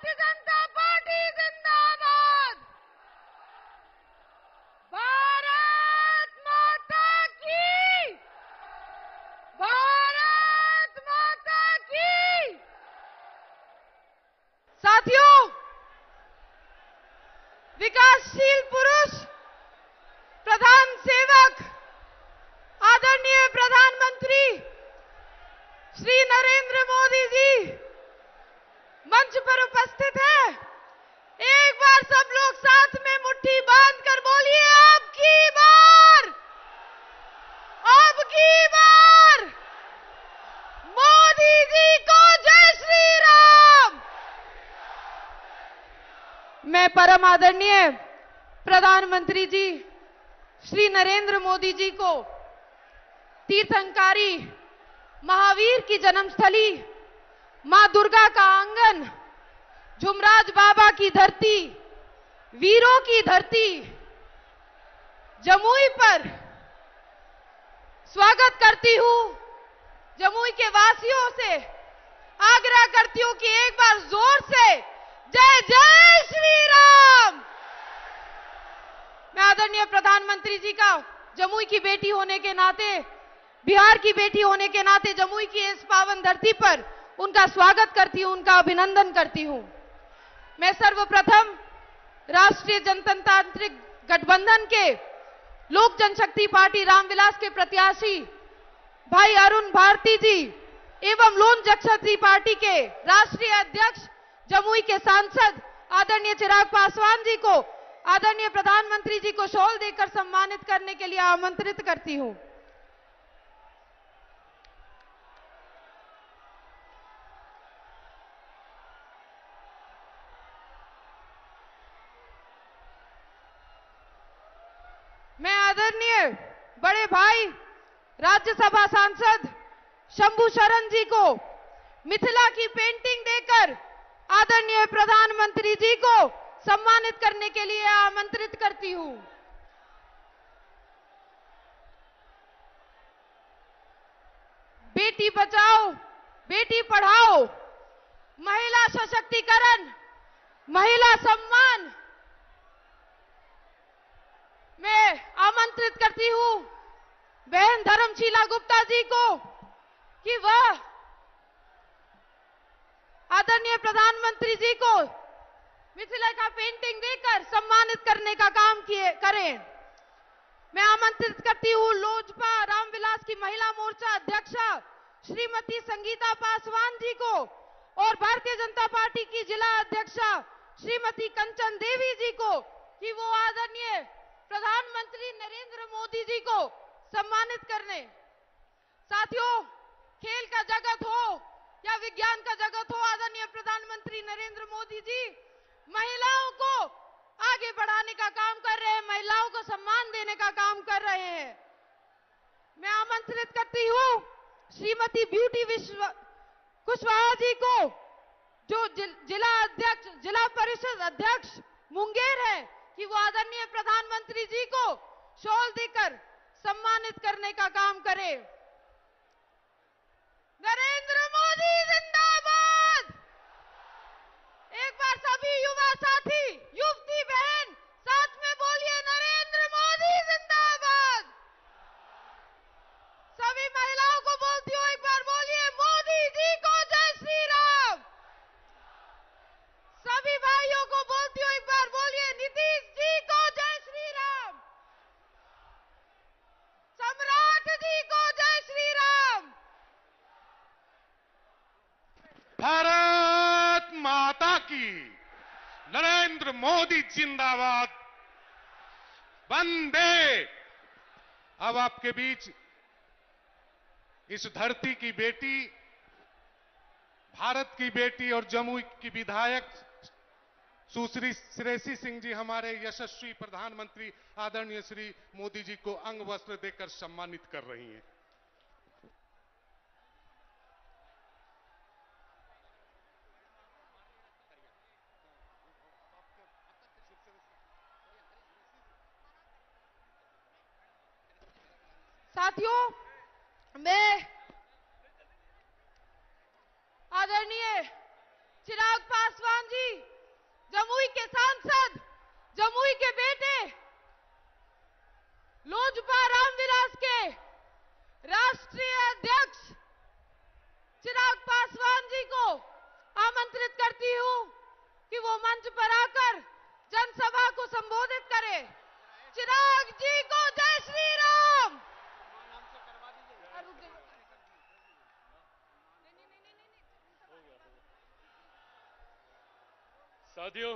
Bharatiya Janata party जिंदाबाद। भारत माता की, भारत माता की। साथियों, विकासशील पुरुष, प्रधान सेवक, आदरणीय प्रधानमंत्री श्री नरेंद्र मोदी जी मंच पर उपस्थित है। एक बार सब लोग साथ में मुट्ठी बांधकर बोलिए, अब की बार, अब की बार मोदी जी को जय श्री राम। मैं परम आदरणीय प्रधानमंत्री जी श्री नरेंद्र मोदी जी को तीर्थंकारी महावीर की जन्मस्थली, मां दुर्गा का आंगन, जुमराज बाबा की धरती, वीरों की धरती जमुई पर स्वागत करती हूं। जमुई के वासियों से आग्रह करती हूं कि एक बार जोर से जय जय श्री राम। मैं आदरणीय प्रधानमंत्री जी का जमुई की बेटी होने के नाते, बिहार की बेटी होने के नाते जमुई की इस पावन धरती पर उनका स्वागत करती हूं, उनका अभिनंदन करती हूं। मैं सर्वप्रथम राष्ट्रीय जनतांत्रिक गठबंधन के लोक जनशक्ति पार्टी रामविलास के प्रत्याशी भाई अरुण भारती जी एवं लोक जनशक्ति पार्टी के राष्ट्रीय अध्यक्ष, जमुई के सांसद आदरणीय चिराग पासवान जी को आदरणीय प्रधानमंत्री जी को शॉल देकर सम्मानित करने के लिए आमंत्रित करती हूं। मैं आदरणीय बड़े भाई राज्यसभा सांसद शंभू शरण जी को मिथिला की पेंटिंग देकर आदरणीय प्रधानमंत्री जी को सम्मानित करने के लिए आमंत्रित करती हूं। बेटी बचाओ, बेटी पढ़ाओ, महिला सशक्तिकरण, महिला सम्मान। मैं आमंत्रित करती हूं बहन धर्मशीला गुप्ता जी को कि वह आदरणीय प्रधानमंत्री जी को मिथिला का पेंटिंग देकर सम्मानित करने का काम करें। मैं आमंत्रित करती हूं लोजपा रामविलास की महिला मोर्चा अध्यक्षा श्रीमती संगीता पासवान जी को और भारतीय जनता पार्टी की जिला अध्यक्षा श्रीमती कंचन देवी जी को कि वो आदरणीय प्रधानमंत्री नरेंद्र मोदी जी को सम्मानित करने। साथियों, खेल का जगत हो या विज्ञान का जगत हो, आदरणीय प्रधानमंत्री नरेंद्र मोदी जी महिलाओं को आगे बढ़ाने का काम कर रहे हैं, महिलाओं को सम्मान देने का काम कर रहे हैं। मैं आमंत्रित करती हूं श्रीमती ब्यूटी कुशवाहा जी को, जो जिला अध्यक्ष, जिला परिषद अध्यक्ष मुंगेर है, कि वो आदरणीय प्रधानमंत्री जी को शॉल देकर सम्मानित करने का काम करे। नरेंद्र मोदी जिंदाबाद। एक बार सभी युवा साथी, युवती बहन साथ में बोलिए, नरेंद्र मोदी जिंदाबाद। सभी महिलाओं को बोलती हूँ, एक बार बोलिए, मोदी जी को जय श्री राम। सभी भाइयों को बोलती हूँ, एक बार बोलिए, नीतीश जी को जय श्री राम, सम्राट जी को जय श्री राम। भारत माता की, नरेंद्र मोदी जिंदाबाद, वंदे। अब आपके बीच इस धरती की बेटी, भारत की बेटी और जमुई की विधायक सुश्री श्रेयसी सिंह जी हमारे यशस्वी प्रधानमंत्री आदरणीय श्री मोदी जी को अंग वस्त्र देकर सम्मानित कर रही हैं। साथियों, मैं आदरणीय चिराग पासवान जी चाहती हूँ कि वो मंच पर आकर जनसभा को संबोधित करें। चिराग जी को जय श्री राम। साथियों,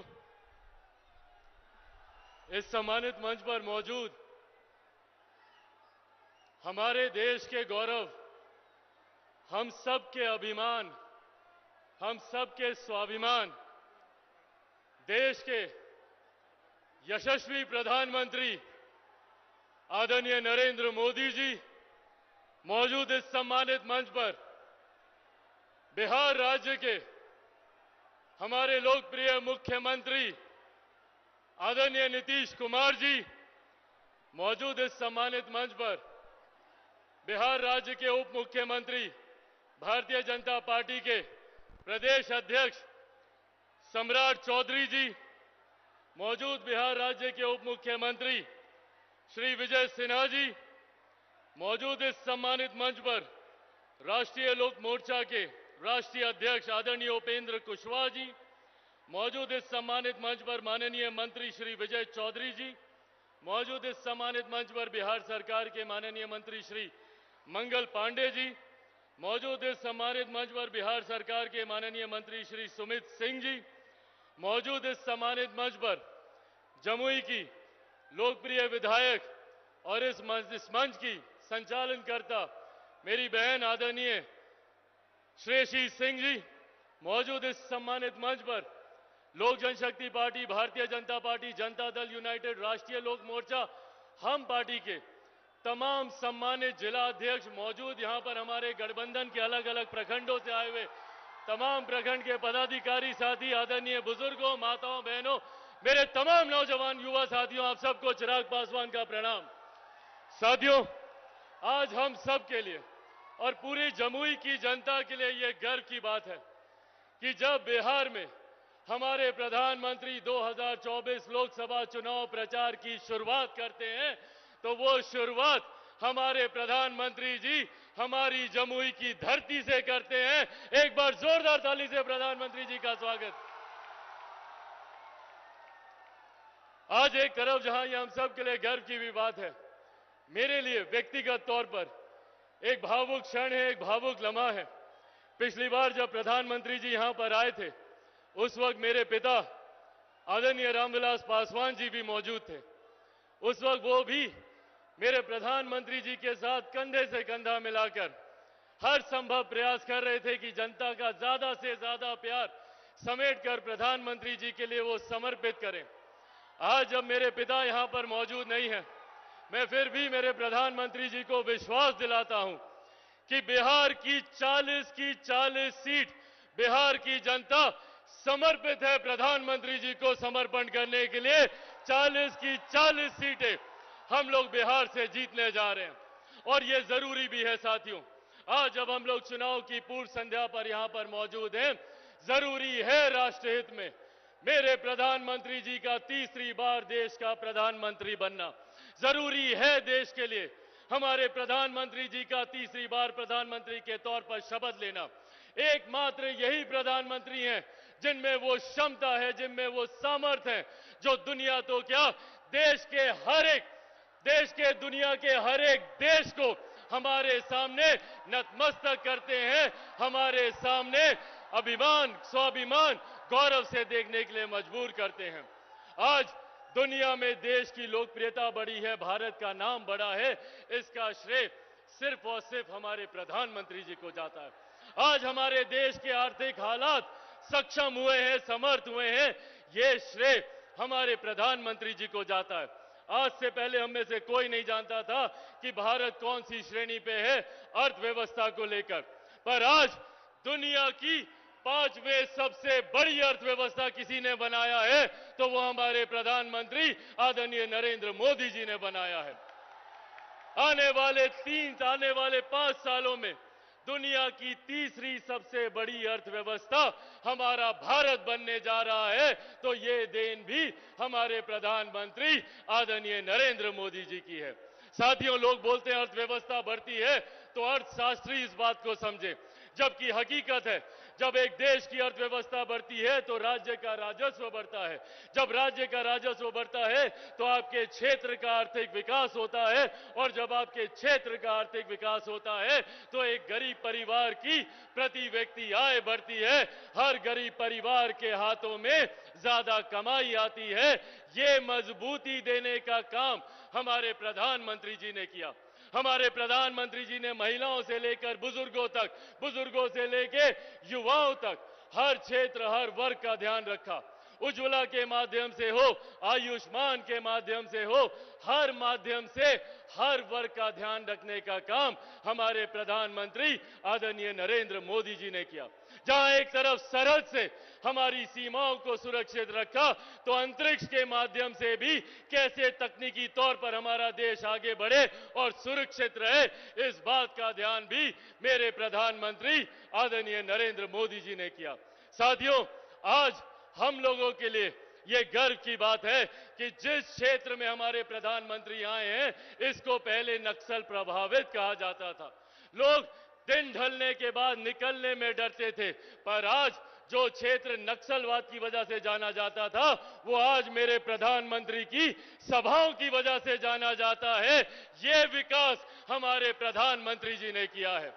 इस सम्मानित मंच पर मौजूद हमारे देश के गौरव, हम सब के अभिमान, हम सब के स्वाभिमान, देश के यशस्वी प्रधानमंत्री आदरणीय नरेंद्र मोदी जी मौजूद इस सम्मानित मंच पर बिहार राज्य के हमारे लोकप्रिय मुख्यमंत्री आदरणीय नीतीश कुमार जी मौजूद इस सम्मानित मंच पर बिहार राज्य के उप मुख्यमंत्री भारतीय जनता पार्टी के प्रदेश अध्यक्ष सम्राट चौधरी जी मौजूद बिहार राज्य के उप मुख्यमंत्री श्री विजय सिन्हा जी मौजूद इस सम्मानित मंच पर राष्ट्रीय लोक मोर्चा के राष्ट्रीय अध्यक्ष आदरणीय उपेंद्र कुशवाहा जी मौजूद इस सम्मानित मंच पर माननीय मंत्री श्री विजय चौधरी जी मौजूद इस सम्मानित मंच पर बिहार सरकार के माननीय मंत्री श्री मंगल पांडे जी मौजूद इस सम्मानित मंच पर बिहार सरकार के माननीय मंत्री श्री सुमित सिंह जी मौजूद इस सम्मानित मंच पर जमुई की लोकप्रिय विधायक और इस मंच की संचालनकर्ता मेरी बहन आदरणीय श्रेयसी सिंह जी मौजूद इस सम्मानित मंच पर लोक जनशक्ति party, Bharatiya Janata party, Janata Dal United, राष्ट्रीय लोक मोर्चा, हम पार्टी के तमाम सम्मानित जिला अध्यक्ष मौजूद, यहां पर हमारे गठबंधन के अलग अलग प्रखंडों से आए हुए तमाम प्रखंड के पदाधिकारी साथी, आदरणीय बुजुर्गों, माताओं, बहनों, मेरे तमाम नौजवान युवा साथियों, आप सबको चिराग पासवान का प्रणाम। साथियों, आज हम सब के लिए और पूरी जमुई की जनता के लिए यह गर्व की बात है कि जब बिहार में हमारे प्रधानमंत्री 2024 लोकसभा चुनाव प्रचार की शुरुआत करते हैं तो वो शुरुआत हमारे प्रधानमंत्री जी हमारी जमुई की धरती से करते हैं। एक बार जोरदार ताली से प्रधानमंत्री जी का स्वागत। आज एक तरफ जहां ये हम सब के लिए गर्व की भी बात है, मेरे लिए व्यक्तिगत तौर पर एक भावुक क्षण है, एक भावुक लम्हा है। पिछली बार जब प्रधानमंत्री जी यहां पर आए थे उस वक्त मेरे पिता आदरणीय रामविलास पासवान जी भी मौजूद थे। उस वक्त वो भी मेरे प्रधानमंत्री जी के साथ कंधे से कंधा मिलाकर हर संभव प्रयास कर रहे थे कि जनता का ज्यादा से ज्यादा प्यार समेटकर प्रधानमंत्री जी के लिए वो समर्पित करें। आज जब मेरे पिता यहां पर मौजूद नहीं है, मैं फिर भी मेरे प्रधानमंत्री जी को विश्वास दिलाता हूं कि बिहार की 40 सीट बिहार की जनता समर्पित है प्रधानमंत्री जी को समर्पण करने के लिए। 40 सीटें हम लोग बिहार से जीतने जा रहे हैं और ये जरूरी भी है। साथियों, आज जब हम लोग चुनाव की पूर्व संध्या पर यहां पर मौजूद हैं, जरूरी है राष्ट्रहित में मेरे प्रधानमंत्री जी का तीसरी बार देश का प्रधानमंत्री बनना। जरूरी है देश के लिए हमारे प्रधानमंत्री जी का तीसरी बार प्रधानमंत्री के तौर पर शपथ लेना। एकमात्र यही प्रधानमंत्री हैं जिनमें वो क्षमता है, जिनमें वो सामर्थ्य है, जो दुनिया तो क्या देश के दुनिया के हर एक देश को हमारे सामने नतमस्तक करते हैं, हमारे सामने अभिमान, स्वाभिमान, गौरव से देखने के लिए मजबूर करते हैं। आज दुनिया में देश की लोकप्रियता बढ़ी है, भारत का नाम बढ़ा है, इसका श्रेय सिर्फ और सिर्फ हमारे प्रधानमंत्री जी को जाता है। आज हमारे देश के आर्थिक हालात सक्षम हुए हैं, समर्थ हुए हैं, ये श्रेय हमारे प्रधानमंत्री जी को जाता है। आज से पहले हम में से कोई नहीं जानता था कि भारत कौन सी श्रेणी पे है अर्थव्यवस्था को लेकर, पर आज दुनिया की 5वें सबसे बड़ी अर्थव्यवस्था किसी ने बनाया है तो वो हमारे प्रधानमंत्री आदरणीय नरेंद्र मोदी जी ने बनाया है। आने वाले 5 सालों में दुनिया की तीसरी सबसे बड़ी अर्थव्यवस्था हमारा भारत बनने जा रहा है, तो ये देन भी हमारे प्रधानमंत्री आदरणीय नरेंद्र मोदी जी की है। साथियों, लोग बोलते हैं अर्थव्यवस्था बढ़ती है तो अर्थशास्त्री इस बात को समझे। जबकि हकीकत है जब एक देश की अर्थव्यवस्था बढ़ती है तो राज्य का राजस्व बढ़ता है। जब राज्य का राजस्व बढ़ता है तो आपके क्षेत्र का आर्थिक विकास होता है, और जब आपके क्षेत्र का आर्थिक विकास होता है तो एक गरीब परिवार की प्रति व्यक्ति आय बढ़ती है। हर गरीब परिवार के हाथों में ज्यादा कमाई आती है। ये मजबूती देने का काम हमारे प्रधानमंत्री जी ने किया। हमारे प्रधानमंत्री जी ने महिलाओं से लेकर बुजुर्गों तक, बुजुर्गों से लेकर युवाओं तक हर क्षेत्र हर वर्ग का ध्यान रखा। उज्ज्वला के माध्यम से हो, आयुष्मान के माध्यम से हो, हर माध्यम से हर वर्ग का ध्यान रखने का काम हमारे प्रधानमंत्री आदरणीय नरेंद्र मोदी जी ने किया। जहां एक तरफ सरहद से हमारी सीमाओं को सुरक्षित रखा, तो अंतरिक्ष के माध्यम से भी कैसे तकनीकी तौर पर हमारा देश आगे बढ़े और सुरक्षित रहे, इस बात का ध्यान भी मेरे प्रधानमंत्री आदरणीय नरेंद्र मोदी जी ने किया। साथियों, आज हम लोगों के लिए ये गर्व की बात है कि जिस क्षेत्र में हमारे प्रधानमंत्री आए हैं, इसको पहले नक्सल प्रभावित कहा जाता था। लोग दिन ढलने के बाद निकलने में डरते थे, पर आज जो क्षेत्र नक्सलवाद की वजह से जाना जाता था, वो आज मेरे प्रधानमंत्री की सभाओं की वजह से जाना जाता है। ये विकास हमारे प्रधानमंत्री जी ने किया है।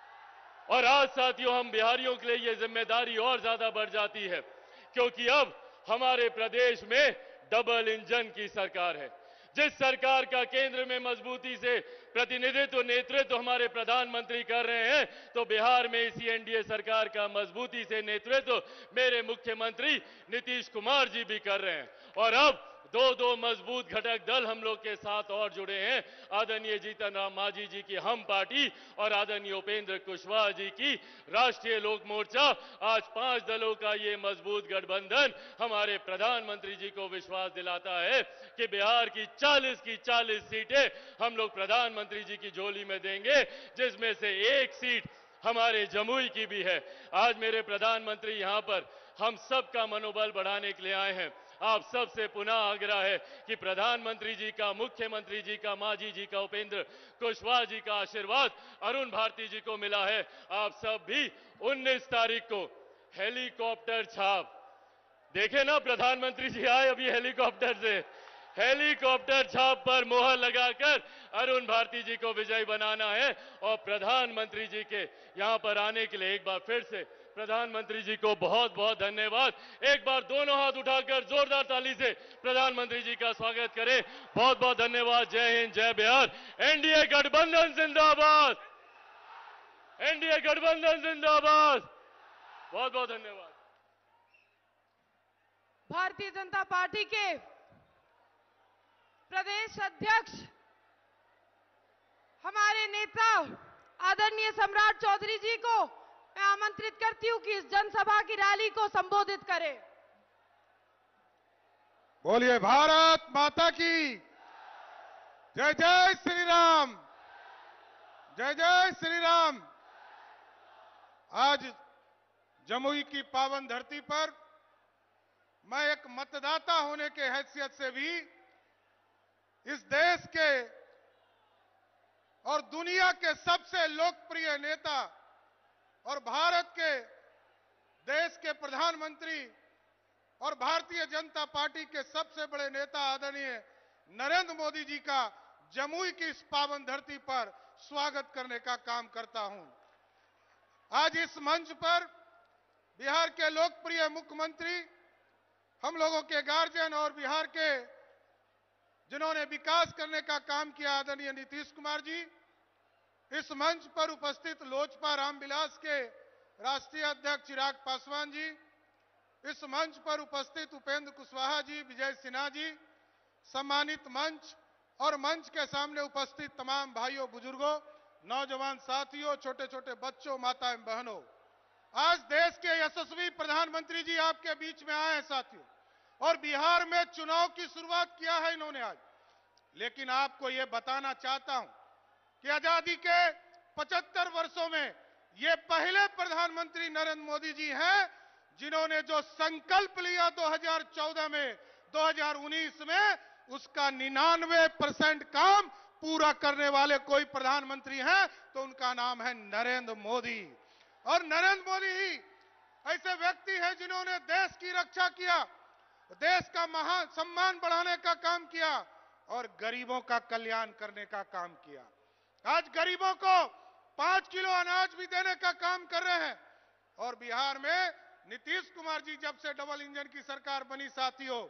और आज साथियों, हम बिहारियों के लिए ये जिम्मेदारी और ज्यादा बढ़ जाती है, क्योंकि अब हमारे प्रदेश में डबल इंजन की सरकार है। जिस सरकार का केंद्र में मजबूती से प्रतिनिधित्व नेतृत्व हमारे प्रधानमंत्री कर रहे हैं, तो बिहार में इसी एनडीए सरकार का मजबूती से नेतृत्व मेरे मुख्यमंत्री नीतीश कुमार जी भी कर रहे हैं। और अब दो मजबूत घटक दल हम लोग के साथ और जुड़े हैं। आदरणीय जीतन राम मांझी जी की हम पार्टी और आदरणीय उपेंद्र कुशवाहा जी की राष्ट्रीय लोक मोर्चा। आज 5 दलों का ये मजबूत गठबंधन हमारे प्रधानमंत्री जी को विश्वास दिलाता है कि बिहार की 40 सीटें हम लोग प्रधानमंत्री जी की झोली में देंगे, जिसमें से 1 सीट हमारे जमुई की भी है। आज मेरे प्रधानमंत्री यहां पर हम सबका मनोबल बढ़ाने के लिए आए हैं। आप सबसे पुनः आग्रह है कि प्रधानमंत्री जी का, मुख्यमंत्री जी का, मांझी जी का, उपेंद्र कुशवाहा जी का आशीर्वाद अरुण भारती जी को मिला है। आप सब भी 19 तारीख को हेलीकॉप्टर छाप देखे ना, प्रधानमंत्री जी आए अभी हेलीकॉप्टर से, हेलीकॉप्टर छाप पर मोहर लगाकर अरुण भारती जी को विजयी बनाना है। और प्रधानमंत्री जी के यहां पर आने के लिए एक बार फिर से प्रधानमंत्री जी को बहुत बहुत धन्यवाद। एक बार दोनों हाथ उठाकर जोरदार ताली से प्रधानमंत्री जी का स्वागत करें। बहुत बहुत धन्यवाद। जय हिंद, जय बिहार। एनडीए गठबंधन जिंदाबाद, एनडीए गठबंधन जिंदाबाद। बहुत बहुत धन्यवाद। भारतीय जनता पार्टी के प्रदेश अध्यक्ष हमारे नेता आदरणीय सम्राट चौधरी जी को मैं आमंत्रित करती हूं कि इस जनसभा की रैली को संबोधित करें। बोलिए भारत माता की जय। जय श्री राम, जय जय श्री राम। आज जमुई की पावन धरती पर मैं एक मतदाता होने के हैसियत से भी इस देश के और दुनिया के सबसे लोकप्रिय नेता और भारत के देश के प्रधानमंत्री और भारतीय जनता पार्टी के सबसे बड़े नेता आदरणीय नरेंद्र मोदी जी का जमुई की इस पावन धरती पर स्वागत करने का काम करता हूं। आज इस मंच पर बिहार के लोकप्रिय मुख्यमंत्री, हम लोगों के गार्जियन और बिहार के जिन्होंने विकास करने का काम किया, आदरणीय नीतीश कुमार जी, इस मंच पर उपस्थित लोजपा रामविलास के राष्ट्रीय अध्यक्ष चिराग पासवान जी, इस मंच पर उपस्थित उपेंद्र कुशवाहा जी, विजय सिन्हा जी, सम्मानित मंच और मंच के सामने उपस्थित तमाम भाइयों, बुजुर्गों, नौजवान साथियों, छोटे छोटे बच्चों, माताएं, बहनों, आज देश के यशस्वी प्रधानमंत्री जी आपके बीच में आए हैं साथियों, और बिहार में चुनाव की शुरुआत किया है इन्होंने आज। लेकिन आपको यह बताना चाहता हूं कि आजादी के 75 वर्षों में ये पहले प्रधानमंत्री नरेंद्र मोदी जी हैं जिन्होंने जो संकल्प लिया 2014 में, 2019 में, उसका 99% काम पूरा करने वाले कोई प्रधानमंत्री हैं तो उनका नाम है नरेंद्र मोदी। और नरेंद्र मोदी ही ऐसे व्यक्ति हैं जिन्होंने देश की रक्षा किया, देश का महान सम्मान बढ़ाने का काम किया और गरीबों का कल्याण करने का काम किया। आज गरीबों को 5 किलो अनाज भी देने का काम कर रहे हैं। और बिहार में नीतीश कुमार जी जब से डबल इंजन की सरकार बनी साथियों,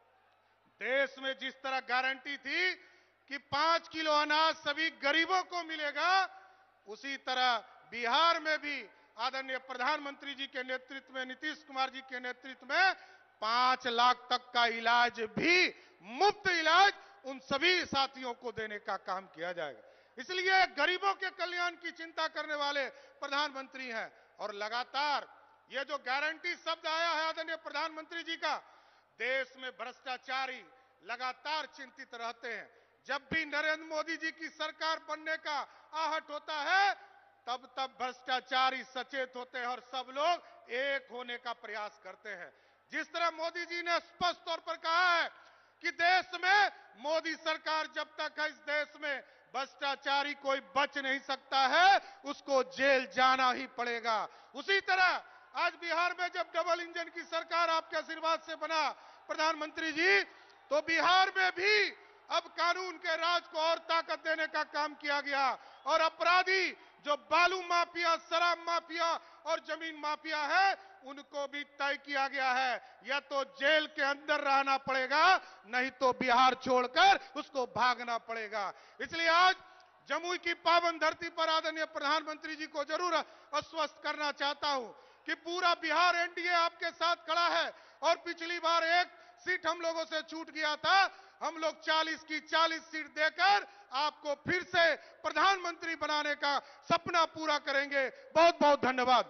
देश में जिस तरह गारंटी थी कि 5 किलो अनाज सभी गरीबों को मिलेगा, उसी तरह बिहार में भी आदरणीय प्रधानमंत्री जी के नेतृत्व में, नीतीश कुमार जी के नेतृत्व में 5 लाख तक का इलाज भी, मुफ्त इलाज उन सभी साथियों को देने का काम किया जाएगा। इसलिए गरीबों के कल्याण की चिंता करने वाले प्रधानमंत्री हैं। और लगातार ये जो गारंटी शब्द आया है आदरणीय प्रधानमंत्री जी का, देश में भ्रष्टाचारी लगातार चिंतित रहते हैं। जब भी नरेंद्र मोदी जी की सरकार बनने का आहट होता है, तब तब भ्रष्टाचारी सचेत होते हैं और सब लोग एक होने का प्रयास करते हैं। जिस तरह मोदी जी ने स्पष्ट तौर पर कहा है कि देश में मोदी सरकार जब तक है, इस देश में भ्रष्टाचारी कोई बच नहीं सकता है, उसको जेल जाना ही पड़ेगा। उसी तरह आज बिहार में जब डबल इंजन की सरकार आपके आशीर्वाद से बना प्रधानमंत्री जी, तो बिहार में भी अब कानून के राज को और ताकत देने का काम किया गया और अपराधी जो बालू माफिया, शराब माफिया और जमीन माफिया है, उनको भी तय किया गया है, या तो जेल के अंदर रहना पड़ेगा, नहीं तो बिहार छोड़कर उसको भागना पड़ेगा। इसलिए आज जमुई की पावन धरती पर आदरणीय प्रधानमंत्री जी को जरूर आश्वस्त करना चाहता हूं कि पूरा बिहार एनडीए आपके साथ खड़ा है। और पिछली बार एक सीट हम लोगों से छूट गया था, हम लोग 40 की 40 सीट देकर आपको फिर से प्रधानमंत्री बनाने का सपना पूरा करेंगे। बहुत बहुत धन्यवाद।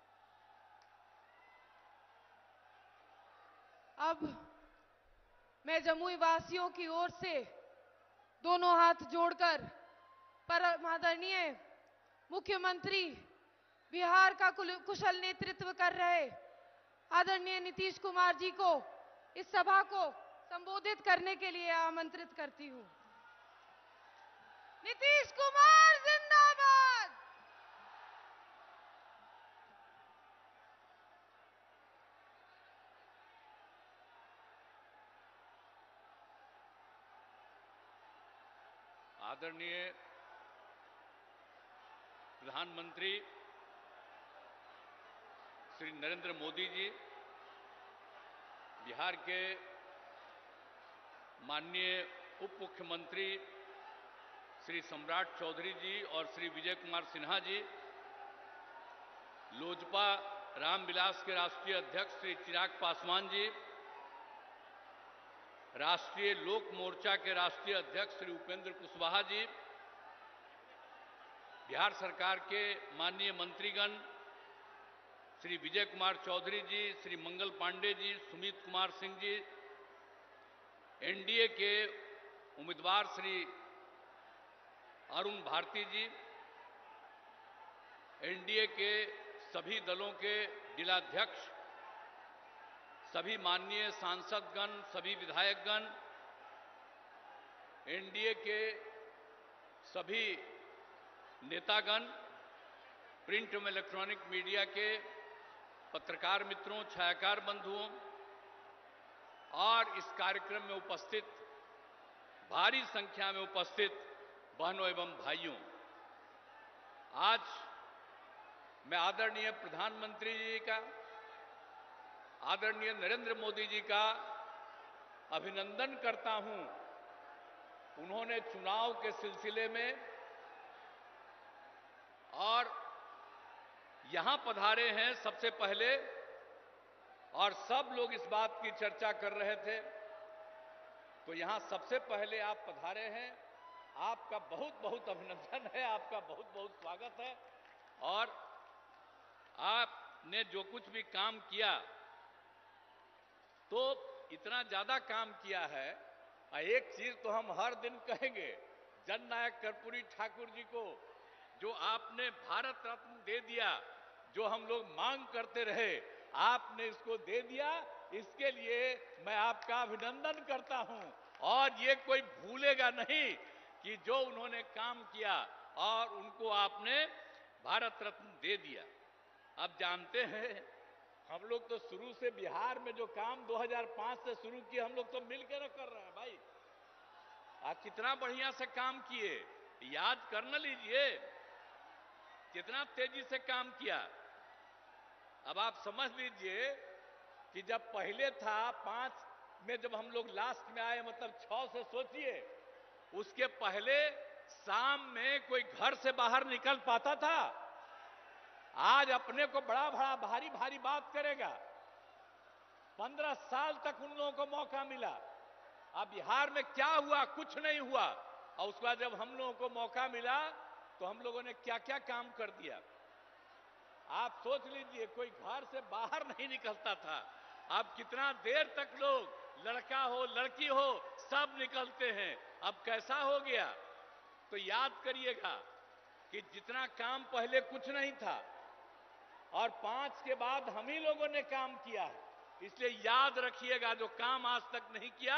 अब मैं जमुई वासियों की ओर से दोनों हाथ जोड़कर परम आदरणीय मुख्यमंत्री, बिहार का कुशल नेतृत्व कर रहे आदरणीय नीतीश कुमार जी को इस सभा को संबोधित करने के लिए आमंत्रित करती हूं। नीतीश कुमार जिंदाबाद। आदरणीय प्रधानमंत्री श्री नरेंद्र मोदी जी, बिहार के माननीय उप मुख्यमंत्री श्री सम्राट चौधरी जी और श्री विजय कुमार सिन्हा जी, लोजपा रामविलास के राष्ट्रीय अध्यक्ष श्री चिराग पासवान जी, राष्ट्रीय लोक मोर्चा के राष्ट्रीय अध्यक्ष श्री उपेंद्र कुशवाहा जी, बिहार सरकार के माननीय मंत्रीगण श्री विजय कुमार चौधरी जी, श्री मंगल पांडे जी, सुमित कुमार सिंह जी, एनडीए के उम्मीदवार श्री अरुण भारती जी, एनडीए के सभी दलों के जिलाध्यक्ष, सभी माननीय सांसदगण, सभी विधायकगण, एनडीए के सभी नेतागण, प्रिंट एवं इलेक्ट्रॉनिक मीडिया के पत्रकार मित्रों, छायाकार बंधुओं और इस कार्यक्रम में उपस्थित भारी संख्या में उपस्थित बहनों एवं भाइयों, आज मैं आदरणीय प्रधानमंत्री जी का, आदरणीय नरेंद्र मोदी जी का अभिनंदन करता हूं। उन्होंने चुनाव के सिलसिले में और यहां पधारे हैं सबसे पहले, और सब लोग इस बात की चर्चा कर रहे थे, तो यहां सबसे पहले आप पधारे हैं। आपका बहुत बहुत अभिनंदन है, आपका बहुत बहुत स्वागत है। और आपने जो कुछ भी काम किया, तो इतना ज्यादा काम किया है। एक चीज तो हम हर दिन कहेंगे, जननायक कर्पूरी ठाकुर जी को जो आपने भारत रत्न दे दिया, जो हम लोग मांग करते रहे, आपने इसको दे दिया। इसके लिए मैं आपका अभिनंदन करता हूं। और ये कोई भूलेगा नहीं कि जो उन्होंने काम किया और उनको आपने भारत रत्न दे दिया। आप जानते हैं हम लोग तो शुरू से बिहार में जो काम 2005 से शुरू किए हम लोग तो मिलकर कर रहे हैं भाई। आप कितना बढ़िया से काम किए, याद कर न लीजिए कितना तेजी से काम किया। अब आप समझ लीजिए कि जब पहले था 5 में जब हम लोग लास्ट में आए, मतलब 6 से सोचिए, उसके पहले शाम में कोई घर से बाहर निकल पाता था? आज अपने को बड़ा बड़ा भारी भारी बात करेगा। 15 साल तक उन लोगों को मौका मिला। अब बिहार में क्या हुआ? कुछ नहीं हुआ। और उसके बाद जब हम लोगों को मौका मिला तो हम लोगों ने क्या क्या काम कर दिया। आप सोच लीजिए, कोई घर से बाहर नहीं निकलता था। अब कितना देर तक लोग, लड़का हो लड़की हो, सब निकलते हैं। अब कैसा हो गया? तो याद करिएगा कि जितना काम पहले कुछ नहीं था और 5 के बाद हम ही लोगों ने काम किया है। इसलिए याद रखिएगा, जो काम आज तक नहीं किया,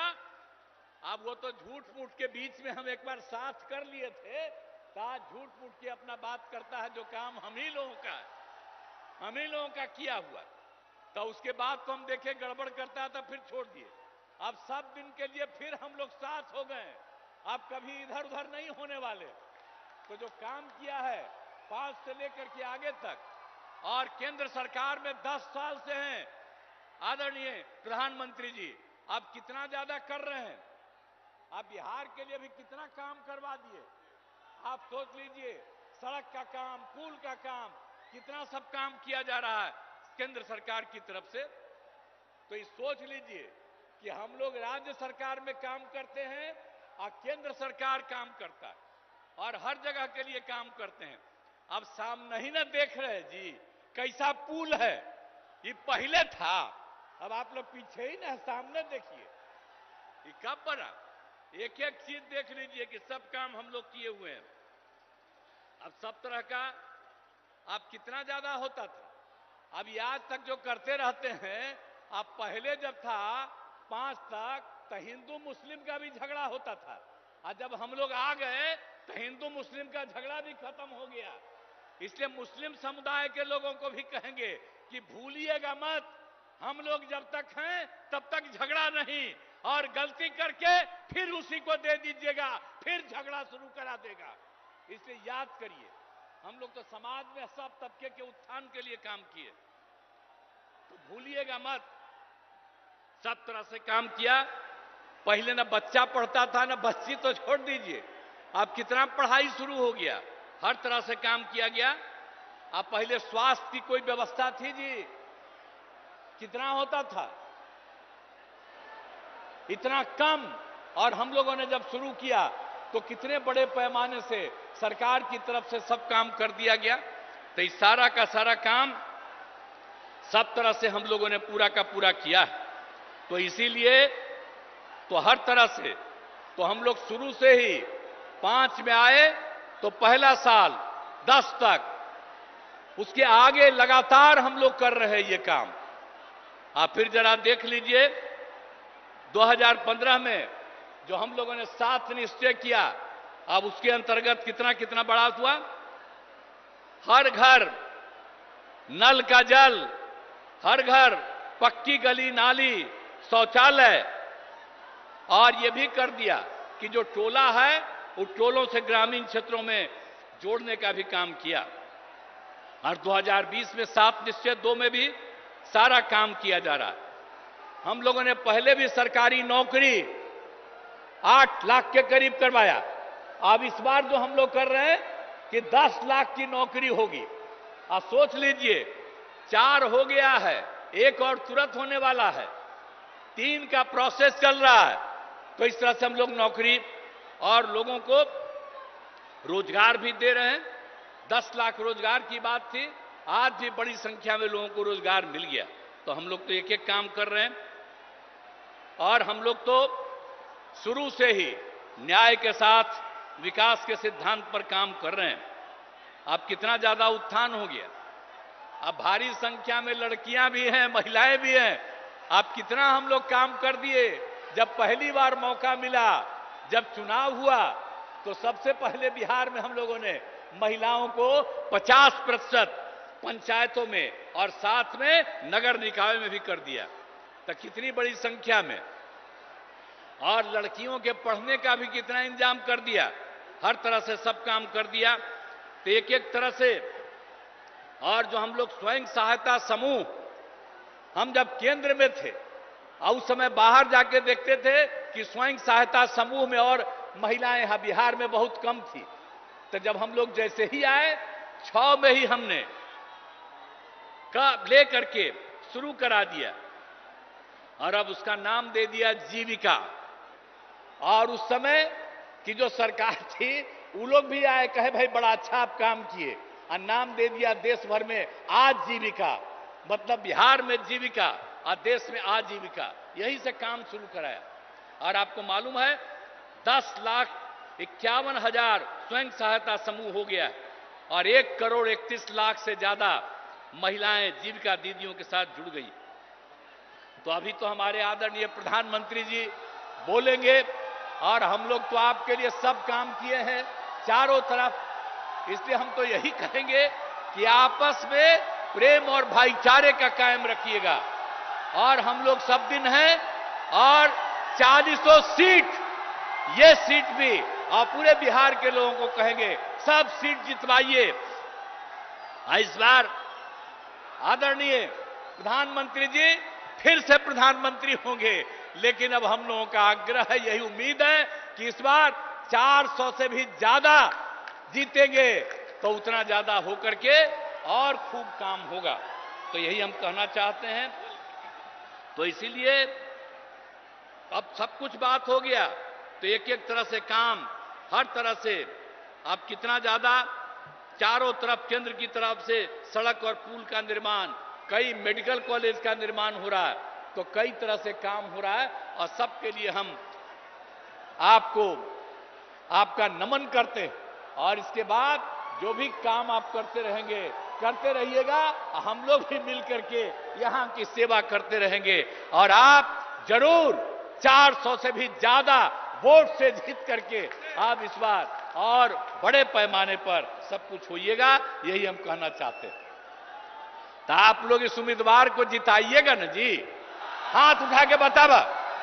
अब वो तो झूठ मूठ के बीच में हम एक बार साथ कर लिए थे, आज झूठ मूठ के अपना बात करता है। जो काम हम ही लोगों का है, हम ही लोगों का किया हुआ, तो उसके बाद तो हम देखे गड़बड़ करता था, फिर छोड़ दिए। अब सब दिन के लिए फिर हम लोग साथ हो गए, अब कभी इधर उधर नहीं होने वाले। तो जो काम किया है 5 से लेकर के आगे तक, और केंद्र सरकार में 10 साल से हैं आदरणीय प्रधानमंत्री जी, आप कितना ज्यादा कर रहे हैं। आप बिहार के लिए भी कितना काम करवा दिए। आप सोच लीजिए, सड़क का काम, पुल का काम, कितना सब काम किया जा रहा है केंद्र सरकार की तरफ से। तो ये सोच लीजिए कि हम लोग राज्य सरकार में काम करते हैं और केंद्र सरकार काम करता है, और हर जगह के लिए काम करते हैं। अब सामने ही ना देख रहे जी कैसा पुल है, ये पहले था, अब आप लोग पीछे ही ना, सामने देखिए ये कब बना। एक एक चीज देख लीजिए कि सब काम हम लोग किए हुए हैं। अब सब तरह का अब कितना ज्यादा होता था। अब आज तक जो करते रहते हैं, अब पहले जब था 5 तक तो हिंदू मुस्लिम का भी झगड़ा होता था, और जब हम लोग आ गए तो हिंदू मुस्लिम का झगड़ा भी खत्म हो गया। इसलिए मुस्लिम समुदाय के लोगों को भी कहेंगे कि भूलिएगा मत, हम लोग जब तक हैं तब तक झगड़ा नहीं, और गलती करके फिर उसी को दे दीजिएगा, फिर झगड़ा शुरू करा देगा। इसलिए याद करिए, हम लोग तो समाज में सब तबके के उत्थान के लिए काम किए, तो भूलिएगा मत। सब तरह से काम किया। पहले ना बच्चा पढ़ता था ना बच्ची, तो छोड़ दीजिए, अब कितना पढ़ाई शुरू हो गया, हर तरह से काम किया गया। अब पहले स्वास्थ्य की कोई व्यवस्था थी जी, कितना होता था, इतना कम। और हम लोगों ने जब शुरू किया तो कितने बड़े पैमाने से सरकार की तरफ से सब काम कर दिया गया। तो इस सारा का सारा काम सब तरह से हम लोगों ने पूरा का पूरा किया है। तो इसीलिए तो हर तरह से तो हम लोग शुरू से ही 5 में आए तो पहला साल 10 तक, उसके आगे लगातार हम लोग कर रहे हैं ये काम। आप फिर जरा देख लीजिए 2015 में जो हम लोगों ने 7 निश्चय किया, अब उसके अंतर्गत कितना कितना बढ़ा हुआ। हर घर नल का जल, हर घर पक्की गली नाली शौचालय, और यह भी कर दिया कि जो टोला है उन टोलों से ग्रामीण क्षेत्रों में जोड़ने का भी काम किया। और 2020 में 7 निश्चय 2 में भी सारा काम किया जा रहा है। हम लोगों ने पहले भी सरकारी नौकरी 8 लाख के करीब करवाया। अब इस बार जो हम लोग कर रहे हैं कि 10 लाख की नौकरी होगी। आप सोच लीजिए, 4 हो गया है, 1 और तुरंत होने वाला है, 3 का प्रोसेस चल रहा है। तो इस तरह से हम लोग नौकरी और लोगों को रोजगार भी दे रहे हैं। 10 लाख रोजगार की बात थी, आज भी बड़ी संख्या में लोगों को रोजगार मिल गया। तो हम लोग तो एक एक काम कर रहे हैं, और हम लोग तो शुरू से ही न्याय के साथ विकास के सिद्धांत पर काम कर रहे हैं। अब कितना ज्यादा उत्थान हो गया, अब भारी संख्या में लड़कियां भी हैं, महिलाएं भी हैं। अब कितना हम लोग काम कर दिए। जब पहली बार मौका मिला, जब चुनाव हुआ, तो सबसे पहले बिहार में हम लोगों ने महिलाओं को 50% पंचायतों में और साथ में नगर निकाय में भी कर दिया। तो कितनी बड़ी संख्या में, और लड़कियों के पढ़ने का भी कितना इंतजाम कर दिया, हर तरह से सब काम कर दिया। तो एक एक तरह से, और जो हम लोग स्वयं सहायता समूह, हम जब केंद्र में थे और उस समय बाहर जाके देखते थे कि स्वयं सहायता समूह में और महिलाएं यहां बिहार में बहुत कम थी। तो जब हम लोग जैसे ही आए 6 में ही हमने ले करके शुरू करा दिया, और अब उसका नाम दे दिया जीविका। और उस समय की जो सरकार थी वो लोग भी आए, कहे भाई बड़ा अच्छा आप काम किए, और नाम दे दिया देश भर में आजीविका, मतलब बिहार में जीविका और देश में आजीविका, यही से काम शुरू कराया। और आपको मालूम है 10,51,000 स्वयं सहायता समूह हो गया है, और 1,31,00,000 से ज्यादा महिलाएं जीविका दीदियों के साथ जुड़ गई। तो अभी तो हमारे आदरणीय प्रधानमंत्री जी बोलेंगे, और हम लोग तो आपके लिए सब काम किए हैं चारों तरफ, इसलिए हम तो यही कहेंगे कि आपस में प्रेम और भाईचारे का कायम रखिएगा। और हम लोग सब दिन हैं, और 40 सीट, ये सीट भी, और पूरे बिहार के लोगों को कहेंगे सब सीट जितवाइए। इस बार आदरणीय प्रधानमंत्री जी फिर से प्रधानमंत्री होंगे, लेकिन अब हम लोगों का आग्रह है, यही उम्मीद है कि इस बार 400 से भी ज्यादा जीतेंगे, तो उतना ज्यादा होकर के और खूब काम होगा। तो यही हम कहना चाहते हैं। तो इसीलिए अब सब कुछ बात हो गया, तो एक एक तरह से काम, हर तरह से अब कितना ज्यादा चारों तरफ केंद्र की तरफ से सड़क और पुल का निर्माण, कई मेडिकल कॉलेज का निर्माण हो रहा है, तो कई तरह से काम हो रहा है, और सबके लिए हम आपको आपका नमन करते हैं। और इसके बाद जो भी काम आप करते रहेंगे, करते रहिएगा, हम लोग भी मिल करके यहां की सेवा करते रहेंगे, और आप जरूर 400 से भी ज्यादा वोट से जीत करके आप इस बार और बड़े पैमाने पर सब कुछ होइएगा, यही हम कहना चाहते हैं। तो आप लोग इस उम्मीदवार को जिताइएगा ना जी, हाथ उठा के बतावा,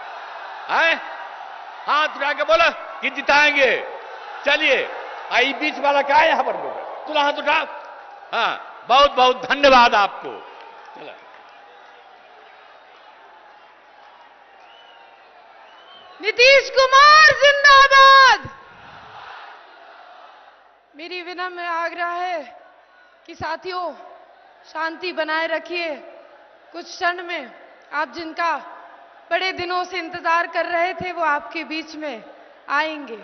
हाथ उठा के बोला कि जिताएंगे। चलिए, आई बीच वाला क्या है यहां पर, लोग तुला हाथ उठा। हाँ, बहुत बहुत धन्यवाद आपको। चला, नीतीश कुमार जिंदाबाद। मेरी विनम्र आग्रह है कि साथियों शांति बनाए रखिए। कुछ क्षण में आप जिनका बड़े दिनों से इंतजार कर रहे थे वो आपके बीच में आएंगे।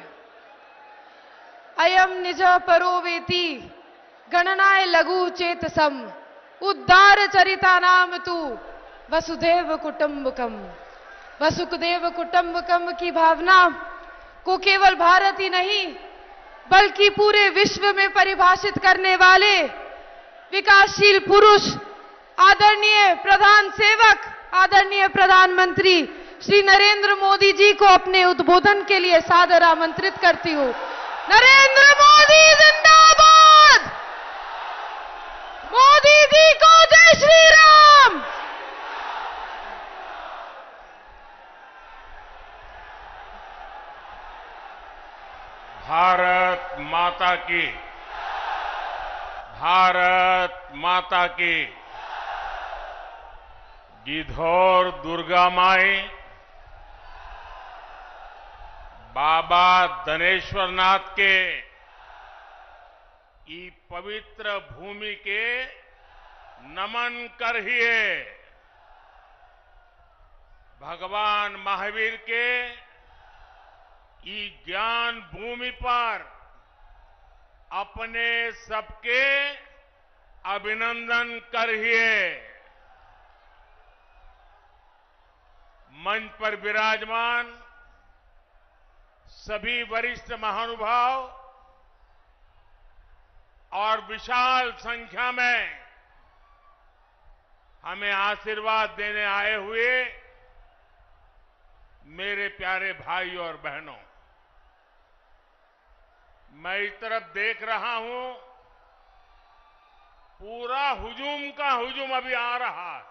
अयम निज परो वेति गणनाय लघु चेतसम उद्धार चरिता नाम तू वसुधैव कुटुंबकम। वसुदेव कुटुंबकम की भावना को केवल भारत ही नहीं बल्कि पूरे विश्व में परिभाषित करने वाले विकासशील पुरुष आदरणीय प्रधान सेवक आदरणीय प्रधानमंत्री श्री नरेंद्र मोदी जी को अपने उद्बोधन के लिए सादर आमंत्रित करती हूं। नरेंद्र मोदी जिंदाबाद। मोदी जी को जय श्री राम। भारत माता की, भारत माता की। गिद्धौर दुर्गा माई, बाबा धनेश्वर नाथ के ई पवित्र भूमि के नमन करिए। भगवान महावीर के ई ज्ञान भूमि पर अपने सबके अभिनंदन करिए। मंच पर विराजमान सभी वरिष्ठ महानुभाव और विशाल संख्या में हमें आशीर्वाद देने आए हुए मेरे प्यारे भाई और बहनों, मैं इस तरफ देख रहा हूं पूरा हुजूम का हुजूम अभी आ रहा है।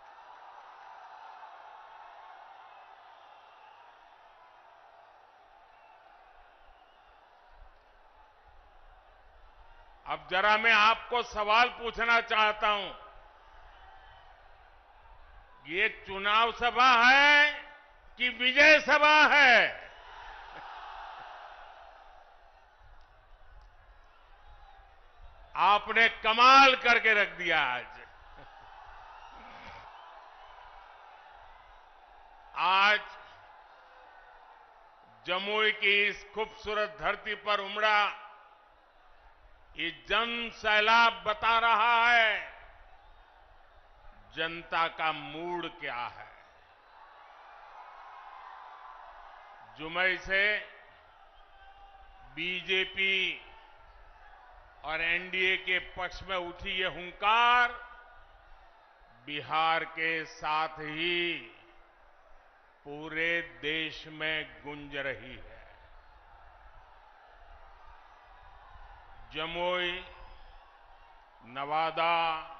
अब जरा मैं आपको सवाल पूछना चाहता हूं, ये चुनाव सभा है कि विजय सभा है? आपने कमाल करके रख दिया आज। आज जमुई की इस खूबसूरत धरती पर उमड़ा ये जन सैलाब बता रहा है जनता का मूड क्या है। जुमई से बीजेपी और एनडीए के पक्ष में उठी ये हुंकार बिहार के साथ ही पूरे देश में गूंज रही है। जमुई, नवादा,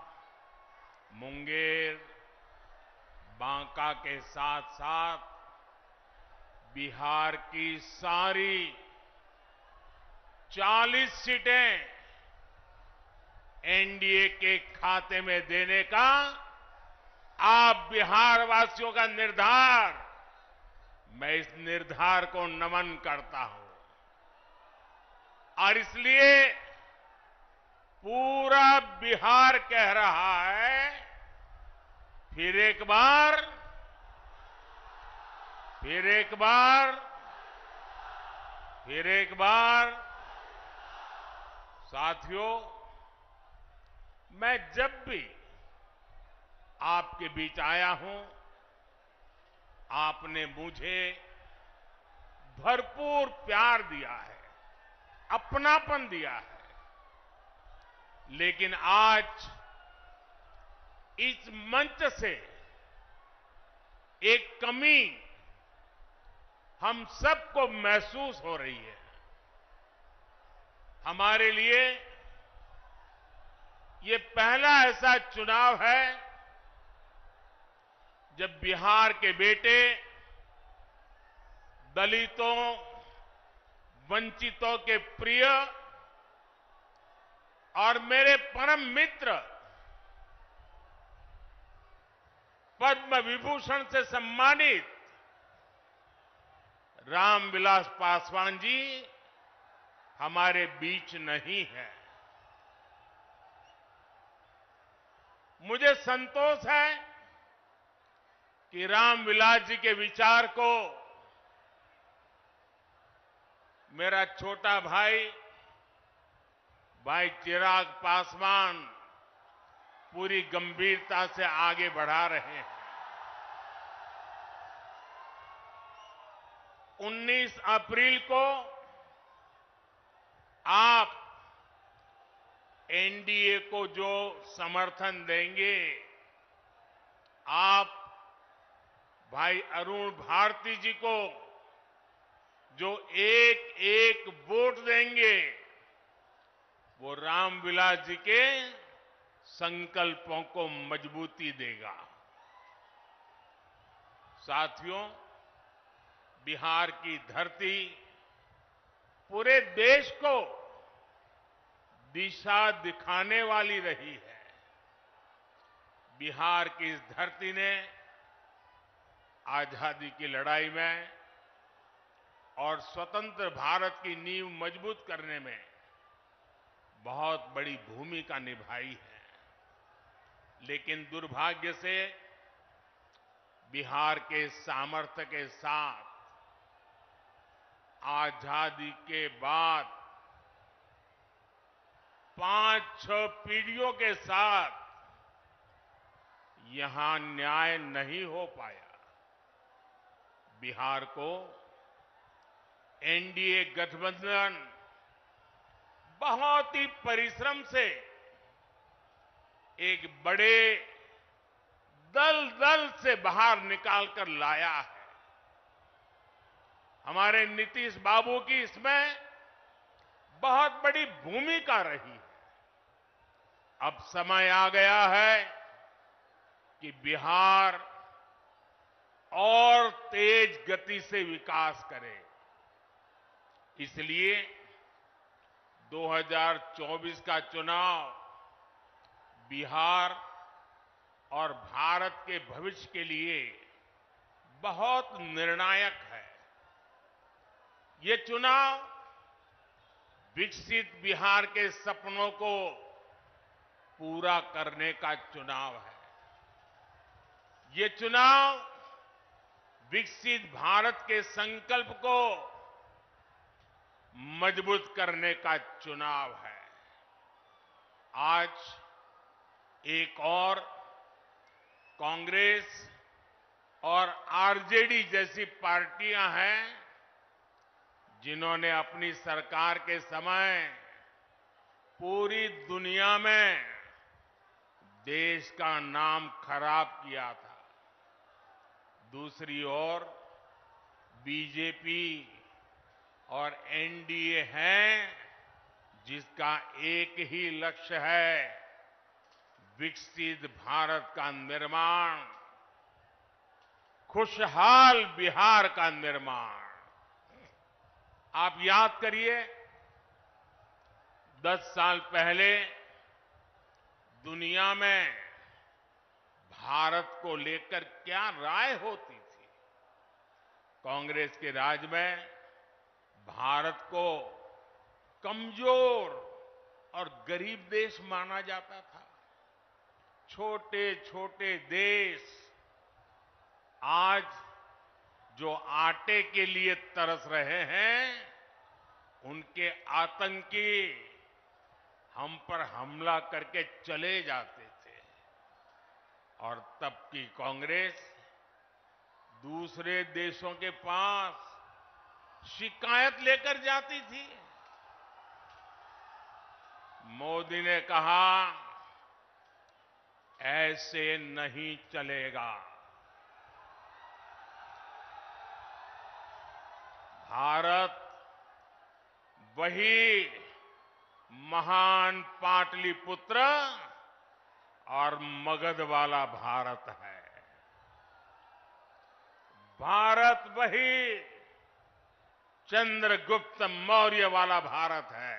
मुंगेर, बांका के साथ साथ बिहार की सारी 40 सीटें एनडीए के खाते में देने का आप बिहार वासियों का निर्धार, मैं इस निर्धार को नमन करता हूं। और इसलिए पूरा बिहार कह रहा है, फिर एक बार, फिर एक बार, फिर एक बार। साथियों, मैं जब भी आपके बीच आया हूं, आपने मुझे भरपूर प्यार दिया है, अपनापन दिया है। लेकिन आज इस मंच से एक कमी हम सबको महसूस हो रही है। हमारे लिए ये पहला ऐसा चुनाव है जब बिहार के बेटे दलितों, वंचितों के प्रिय और मेरे परम मित्र पद्म विभूषण से सम्मानित रामविलास पासवान जी हमारे बीच नहीं है। मुझे संतोष है कि रामविलास जी के विचार को मेरा छोटा भाई चिराग पासवान पूरी गंभीरता से आगे बढ़ा रहे हैं। 19 अप्रैल को आप एनडीए को जो समर्थन देंगे, आप भाई अरुण भारती जी को जो एक एक वोट देंगे, वो रामविलास जी के संकल्पों को मजबूती देगा। साथियों, बिहार की धरती पूरे देश को दिशा दिखाने वाली रही है। बिहार की इस धरती ने आजादी की लड़ाई में और स्वतंत्र भारत की नींव मजबूत करने में बहुत बड़ी भूमिका निभाई है। लेकिन दुर्भाग्य से बिहार के सामर्थ्य के साथ आजादी के बाद 5-6 पीढ़ियों के साथ यहां न्याय नहीं हो पाया। बिहार को एनडीए गठबंधन बहुत ही परिश्रम से एक बड़े दल से बाहर निकालकर लाया है। हमारे नीतीश बाबू की इसमें बहुत बड़ी भूमिका रही है। अब समय आ गया है कि बिहार और तेज गति से विकास करे। इसलिए 2024 का चुनाव बिहार और भारत के भविष्य के लिए बहुत निर्णायक है। ये चुनाव विकसित बिहार के सपनों को पूरा करने का चुनाव है। ये चुनाव विकसित भारत के संकल्प को मजबूत करने का चुनाव है। आज एक और कांग्रेस और आरजेडी जैसी पार्टियां हैं जिन्होंने अपनी सरकार के समय पूरी दुनिया में देश का नाम खराब किया था। दूसरी ओर बीजेपी और एनडीए है जिसका एक ही लक्ष्य है, विकसित भारत का निर्माण, खुशहाल बिहार का निर्माण। आप याद करिए 10 साल पहले दुनिया में भारत को लेकर क्या राय होती थी। कांग्रेस के राज में भारत को कमजोर और गरीब देश माना जाता था। छोटे छोटे देश आज जो आटे के लिए तरस रहे हैं, उनके आतंकी हम पर हमला करके चले जाते थे। और तब की कांग्रेस दूसरे देशों के पास शिकायत लेकर जाती थी। मोदी ने कहा, ऐसे नहीं चलेगा। भारत वही महान पाटलिपुत्र और मगध वाला भारत है। भारत वही चंद्रगुप्त मौर्य वाला भारत है।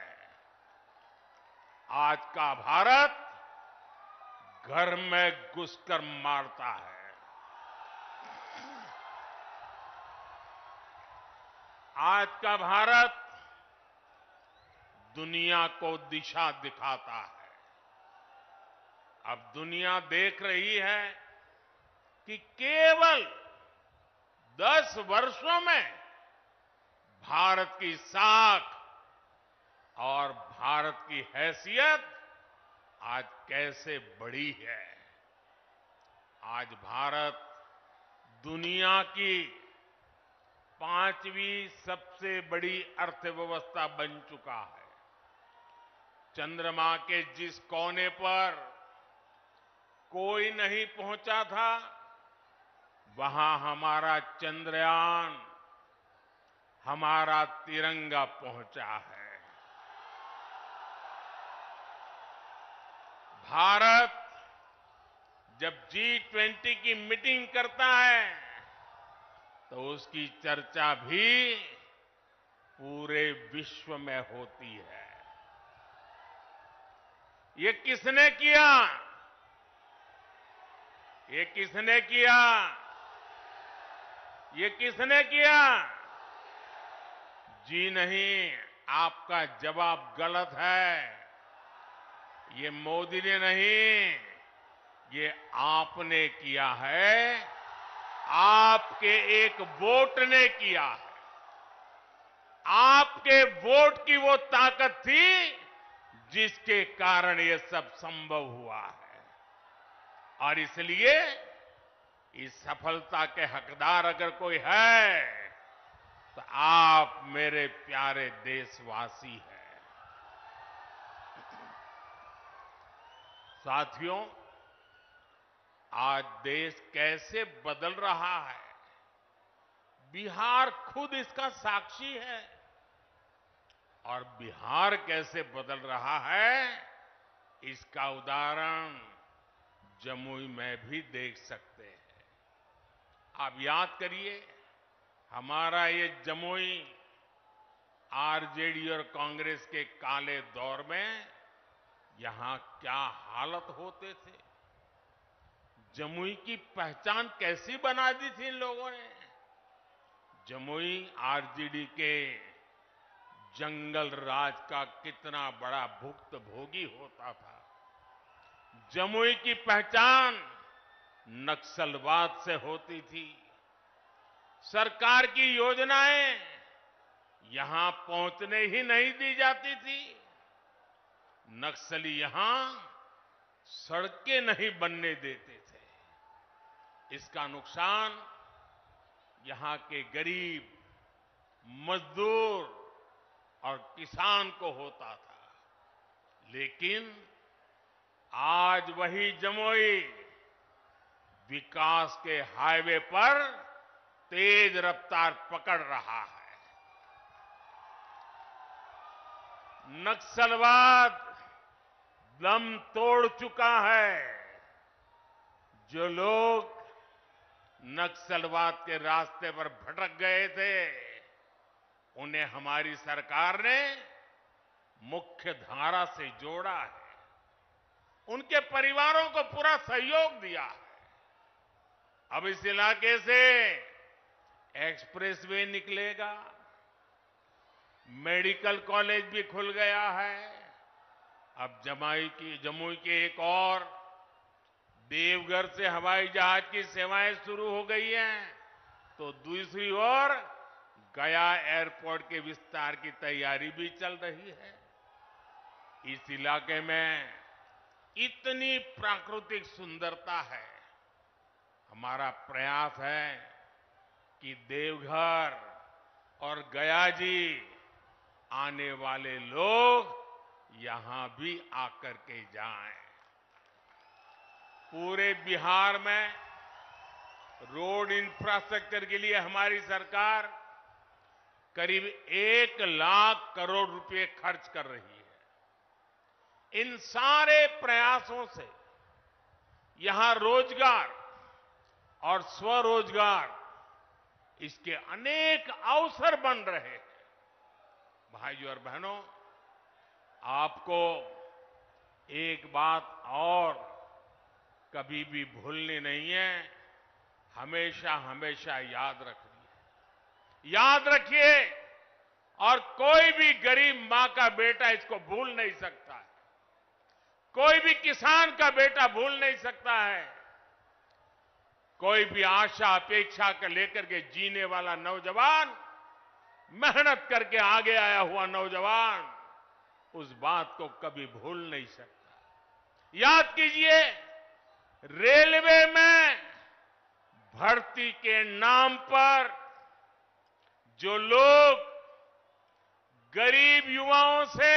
आज का भारत घर में घुसकर मारता है। आज का भारत दुनिया को दिशा दिखाता है। अब दुनिया देख रही है कि केवल 10 वर्षों में भारत की साख और भारत की हैसियत आज कैसे बढ़ी है। आज भारत दुनिया की 5वीं सबसे बड़ी अर्थव्यवस्था बन चुका है। चंद्रमा के जिस कोने पर कोई नहीं पहुंचा था, वहां हमारा चंद्रयान, हमारा तिरंगा पहुंचा है। भारत जब G20 की मीटिंग करता है तो उसकी चर्चा भी पूरे विश्व में होती है। ये किसने किया? ये किसने किया? ये किसने किया? जी नहीं, आपका जवाब गलत है। ये मोदी ने नहीं, ये आपने किया है। आपके एक वोट ने किया है। आपके वोट की वो ताकत थी जिसके कारण ये सब संभव हुआ है। और इसलिए इस सफलता के हकदार अगर कोई है तो आप मेरे प्यारे देशवासी हैं। साथियों, आज देश कैसे बदल रहा है, बिहार खुद इसका साक्षी है। और बिहार कैसे बदल रहा है, इसका उदाहरण जमुई में भी देख सकते हैं। आप याद करिए, हमारा ये जमुई आरजेडी और कांग्रेस के काले दौर में यहां क्या हालत होते थे। जमुई की पहचान कैसी बना दी थी इन लोगों ने। जमुई आरजेडी के जंगल राज का कितना बड़ा भुक्तभोगी होता था। जमुई की पहचान नक्सलवाद से होती थी। सरकार की योजनाएं यहां पहुंचने ही नहीं दी जाती थी। नक्सली यहां सड़कें नहीं बनने देते थे। इसका नुकसान यहां के गरीब, मजदूर और किसान को होता था। लेकिन आज वही जमुई विकास के हाईवे पर तेज रफ्तार पकड़ रहा है। नक्सलवाद दम तोड़ चुका है। जो लोग नक्सलवाद के रास्ते पर भटक गए थे, उन्हें हमारी सरकार ने मुख्य धारा से जोड़ा है। उनके परिवारों को पूरा सहयोग दिया है। अब इस इलाके से एक्सप्रेसवे निकलेगा, मेडिकल कॉलेज भी खुल गया है। अब जमुई के एक और देवघर से हवाई जहाज की सेवाएं शुरू हो गई हैं, तो दूसरी ओर गया एयरपोर्ट के विस्तार की तैयारी भी चल रही है। इस इलाके में इतनी प्राकृतिक सुंदरता है। हमारा प्रयास है कि देवघर और गया जी आने वाले लोग यहां भी आकर के जाएं। पूरे बिहार में रोड इंफ्रास्ट्रक्चर के लिए हमारी सरकार करीब 1 लाख करोड़ रुपए खर्च कर रही है। इन सारे प्रयासों से यहां रोजगार और स्वरोजगार, इसके अनेक अवसर बन रहे हैं। भाइयों और बहनों, आपको एक बात और कभी भी भूलनी नहीं है, हमेशा हमेशा याद रखनी है। याद रखिए, और कोई भी गरीब मां का बेटा इसको भूल नहीं सकता है। कोई भी किसान का बेटा भूल नहीं सकता है। कोई भी आशा अपेक्षा कर लेकर के जीने वाला नौजवान, मेहनत करके आगे आया हुआ नौजवान, उस बात को कभी भूल नहीं सकता। याद कीजिए, रेलवे में भर्ती के नाम पर जो लोग गरीब युवाओं से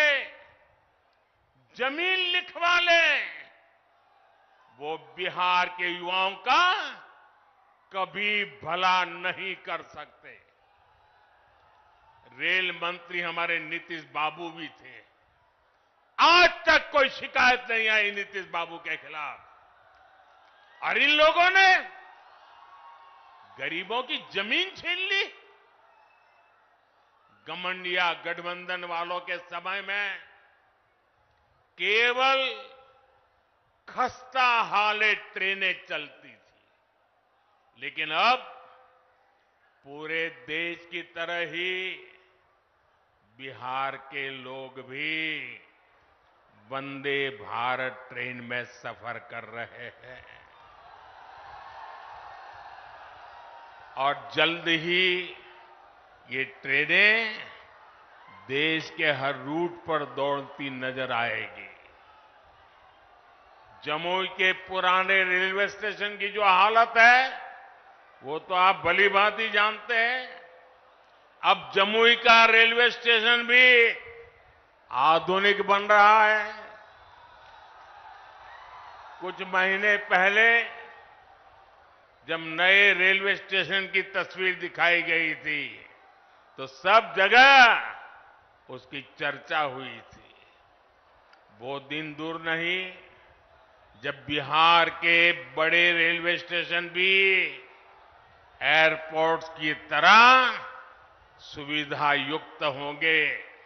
जमीन लिखवा लें, वो बिहार के युवाओं का कभी भला नहीं कर सकते। रेल मंत्री हमारे नीतीश बाबू भी थे। आज तक कोई शिकायत नहीं आई नीतीश बाबू के खिलाफ। और इन लोगों ने गरीबों की जमीन छीन ली। गठबंधन गठबंधन वालों के समय में केवल खस्ता हाले ट्रेनें चलती थी, लेकिन अब पूरे देश की तरह ही बिहार के लोग भी वंदे भारत ट्रेन में सफर कर रहे हैं। और जल्द ही ये ट्रेनें देश के हर रूट पर दौड़ती नजर आएगी। जमुई के पुराने रेलवे स्टेशन की जो हालत है, वो तो आप भली भांति जानते हैं। अब जमुई का रेलवे स्टेशन भी आधुनिक बन रहा है। कुछ महीने पहले जब नए रेलवे स्टेशन की तस्वीर दिखाई गई थी, तो सब जगह उसकी चर्चा हुई थी। वो दिन दूर नहीं जब बिहार के बड़े रेलवे स्टेशन भी एयरपोर्ट्स की तरह सुविधा युक्त होंगे।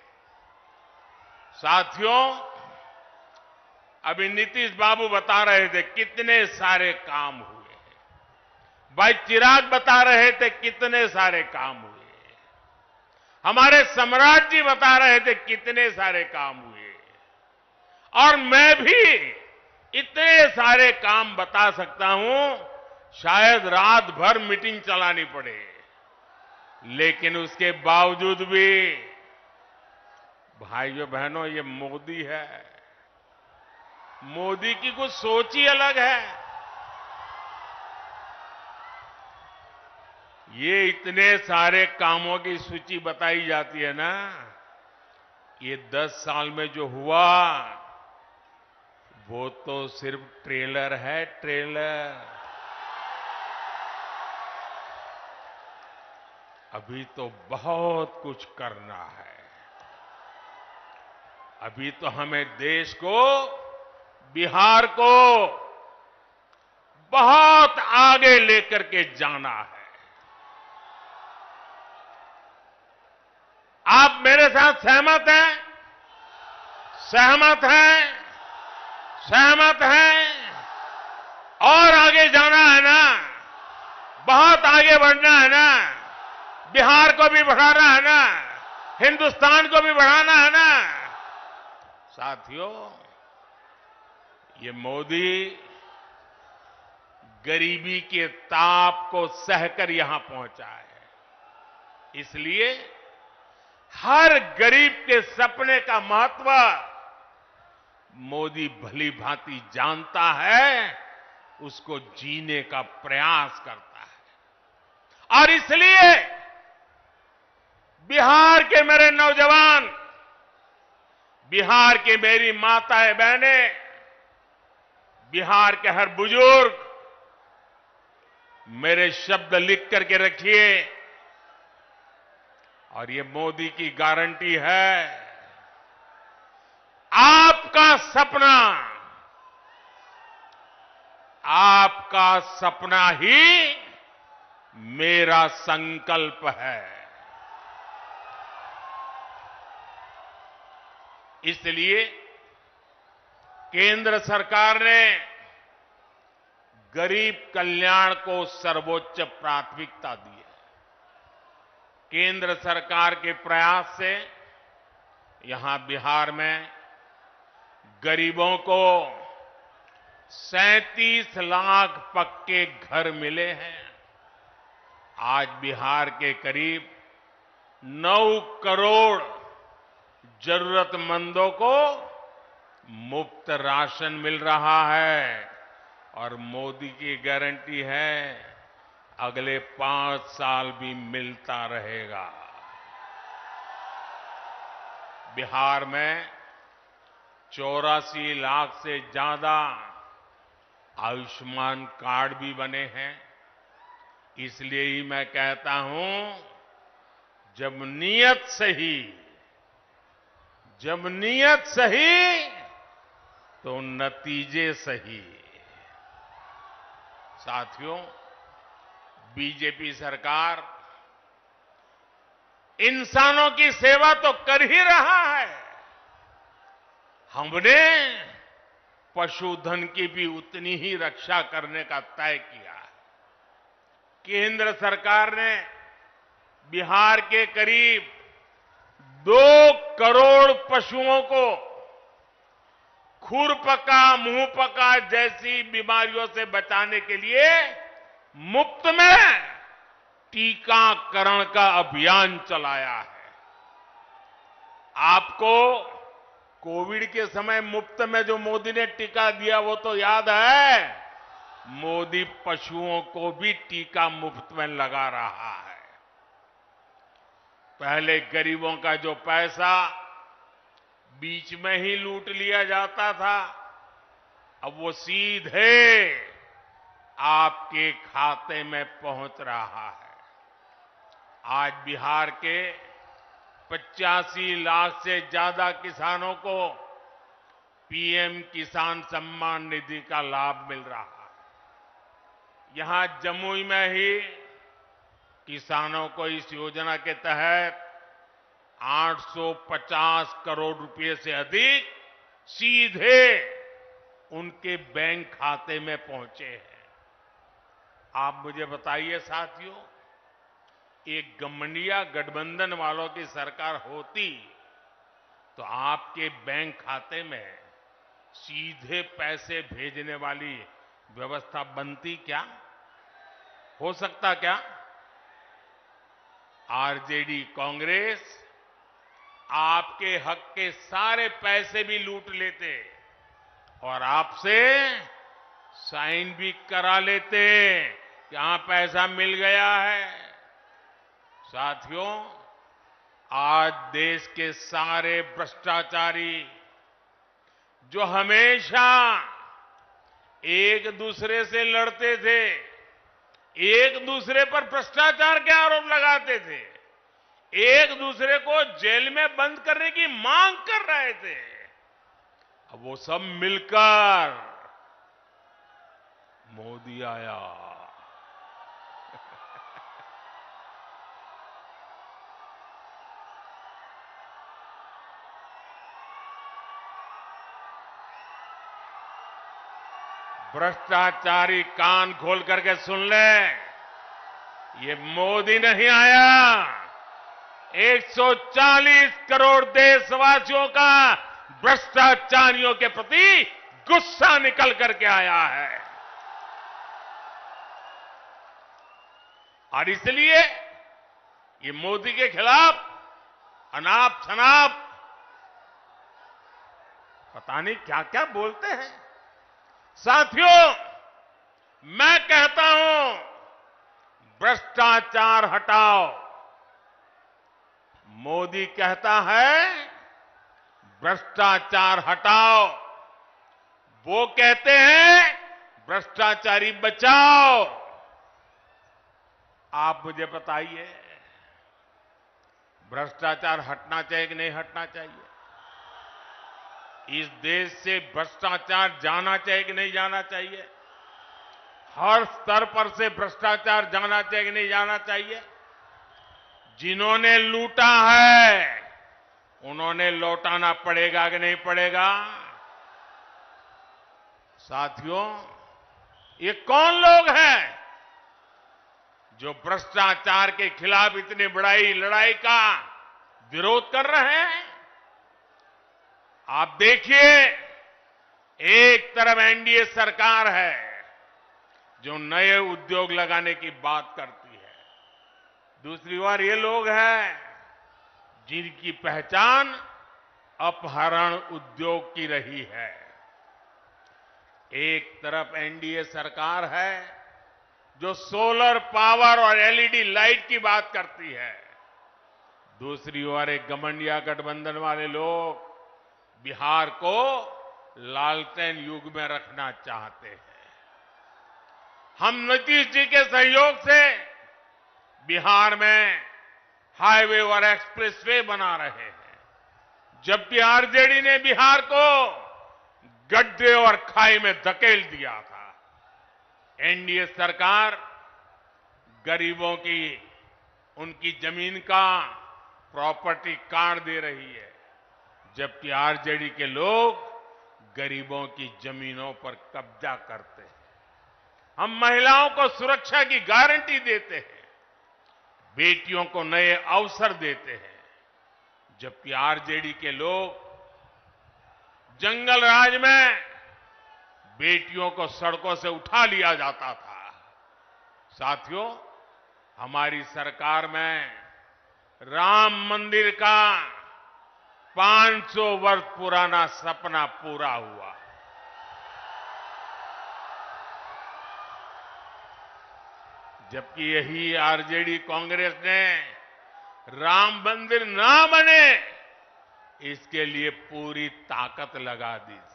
साथियों, अभी नीतीश बाबू बता रहे थे कितने सारे काम हुए, भाई चिराग बता रहे थे कितने सारे काम हुए, हमारे सम्राट जी बता रहे थे कितने सारे काम हुए, और मैं भी इतने सारे काम बता सकता हूं, शायद रात भर मीटिंग चलानी पड़े, लेकिन उसके बावजूद भी भाइयों बहनों ये मोदी है, मोदी की कुछ सोच ही अलग है। ये इतने सारे कामों की सूची बताई जाती है ना, ये 10 साल में जो हुआ वो तो सिर्फ ट्रेलर है, ट्रेलर। अभी तो बहुत कुछ करना है। अभी तो हमें देश को, बिहार को बहुत आगे लेकर के जाना है। आप मेरे साथ सहमत हैं? सहमत हैं? सहमत हैं? और आगे जाना है ना, बहुत आगे बढ़ना है ना, बिहार को भी बढ़ाना है ना, हिंदुस्तान को भी बढ़ाना है ना। साथियों, ये मोदी गरीबी के ताप को सहकर यहां पहुंचा है, इसलिए हर गरीब के सपने का महत्व मोदी भली भांति जानता है, उसको जीने का प्रयास करता है। और इसलिए बिहार के मेरे नौजवान, बिहार की मेरी माताएं बहनें, बिहार के हर बुजुर्ग, मेरे शब्द लिख करके रखिए, और ये मोदी की गारंटी है, आपका सपना, आपका सपना ही मेरा संकल्प है। इसलिए केंद्र सरकार ने गरीब कल्याण को सर्वोच्च प्राथमिकता दी है। केंद्र सरकार के प्रयास से यहां बिहार में गरीबों को 37 लाख पक्के घर मिले हैं। आज बिहार के करीब 9 करोड़ जरूरतमंदों को मुफ्त राशन मिल रहा है, और मोदी की गारंटी है अगले 5 साल भी मिलता रहेगा। बिहार में 84 लाख से ज्यादा आयुष्मान कार्ड भी बने हैं। इसलिए ही मैं कहता हूं, जब नीयत सही, जब नीयत सही तो नतीजे सही। साथियों, बीजेपी सरकार इंसानों की सेवा तो कर ही रहा है, हमने पशुधन की भी उतनी ही रक्षा करने का तय किया है। केंद्र सरकार ने बिहार के करीब 2 करोड़ पशुओं को खुरपका, मुंहपका जैसी बीमारियों से बचाने के लिए मुफ्त में टीकाकरण का अभियान चलाया है। आपको कोविड के समय मुफ्त में जो मोदी ने टीका दिया वो तो याद है। मोदी पशुओं को भी टीका मुफ्त में लगा रहा है। पहले गरीबों का जो पैसा बीच में ही लूट लिया जाता था, अब वो सीधे आपके खाते में पहुंच रहा है। आज बिहार के 85 लाख से ज्यादा किसानों को पीएम किसान सम्मान निधि का लाभ मिल रहा है। यहां जमुई में ही किसानों को इस योजना के तहत 850 करोड़ रुपए से अधिक सीधे उनके बैंक खाते में पहुंचे हैं। आप मुझे बताइए साथियों, एक गठबंधन गठबंधन वालों की सरकार होती तो आपके बैंक खाते में सीधे पैसे भेजने वाली व्यवस्था बनती क्या? हो सकता क्या? आरजेडी कांग्रेस आपके हक के सारे पैसे भी लूट लेते और आपसे साइन भी करा लेते कि हां पैसा मिल गया है। साथियों, आज देश के सारे भ्रष्टाचारी जो हमेशा एक दूसरे से लड़ते थे, एक दूसरे पर भ्रष्टाचार के आरोप लगाते थे, एक दूसरे को जेल में बंद करने की मांग कर रहे थे, अब वो सब मिलकर मोदी आया। भ्रष्टाचारी कान खोल करके सुन ले, ये मोदी नहीं आया, 140 करोड़ देशवासियों का भ्रष्टाचारियों के प्रति गुस्सा निकल करके आया है। और इसलिए ये मोदी के खिलाफ अनाप शनाप पता नहीं क्या क्या बोलते हैं। साथियों, मैं कहता हूं भ्रष्टाचार हटाओ। मोदी कहता है भ्रष्टाचार हटाओ, वो कहते हैं भ्रष्टाचारी बचाओ। आप मुझे बताइए, भ्रष्टाचार हटना चाहिए कि नहीं हटना चाहिए? इस देश से भ्रष्टाचार जाना चाहिए कि नहीं जाना चाहिए? हर स्तर पर से भ्रष्टाचार जाना चाहिए कि नहीं जाना चाहिए? जिन्होंने लूटा है उन्होंने लौटाना पड़ेगा कि नहीं पड़ेगा? साथियों, ये कौन लोग हैं जो भ्रष्टाचार के खिलाफ इतनी बड़ी लड़ाई का विरोध कर रहे हैं? आप देखिए, एक तरफ एनडीए सरकार है जो नए उद्योग लगाने की बात करती है, दूसरी ओर ये लोग हैं जिनकी पहचान अपहरण उद्योग की रही है। एक तरफ एनडीए सरकार है जो सोलर पावर और एलईडी लाइट की बात करती है, दूसरी ओर एक गठबंधन गठबंधन वाले लोग बिहार को लालटेन युग में रखना चाहते हैं। हम नीतीश जी के सहयोग से बिहार में हाईवे और एक्सप्रेसवे बना रहे हैं, जबकि आरजेडी ने बिहार को गड्ढे और खाई में धकेल दिया था। एनडीए सरकार गरीबों की उनकी जमीन का प्रॉपर्टी कार्ड दे रही है, जबकि आरजेडी के लोग गरीबों की जमीनों पर कब्जा करते हैं। हम महिलाओं को सुरक्षा की गारंटी देते हैं, बेटियों को नए अवसर देते हैं, जबकि आरजेडी के लोग जंगल राज में बेटियों को सड़कों से उठा लिया जाता था। साथियों, हमारी सरकार में राम मंदिर का 500 वर्ष पुराना सपना पूरा हुआ। जबकि यही आरजेडी कांग्रेस ने राम मंदिर ना बने इसके लिए पूरी ताकत लगा दी थी।